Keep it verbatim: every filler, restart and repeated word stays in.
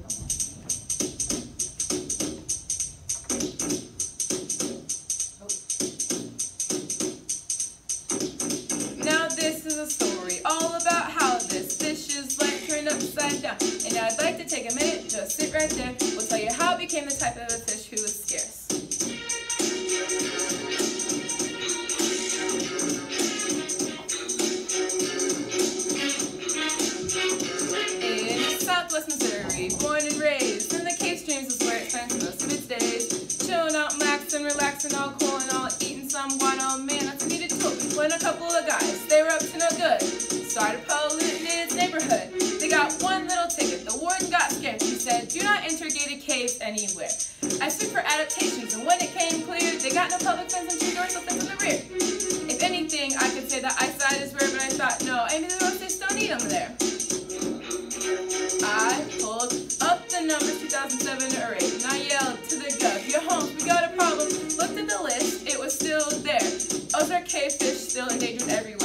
Now this is a story all about how this fish's life turned upside down. And I'd like to take a minute, just sit right there. We'll tell you how it became the type of a fish who was scarce. In Southwest Missouri, born and raised, in the cave streams is where it spends most of its days. Chilling out, maxing, relaxing, all cool and all, eating some guano. Man, that's a needed tool. When a couple of guys, they were up to no good, started polluting its neighborhood. They got one little ticket. The warden got scared. He said, "Do not enter gated caves anywhere." I searched for adaptations, and when it came clear, they got no public fence and two dorsal fins in the rear. If anything, I could say that eyesight is rare, but I thought, no, maybe the road fish don't need them there. I pulled up the numbers two thousand seven or eight, and I yelled to the gov, "Yo, Holmes, we got a problem." Looked at the list, it was still there. Ozark Cavefish still endangered everywhere.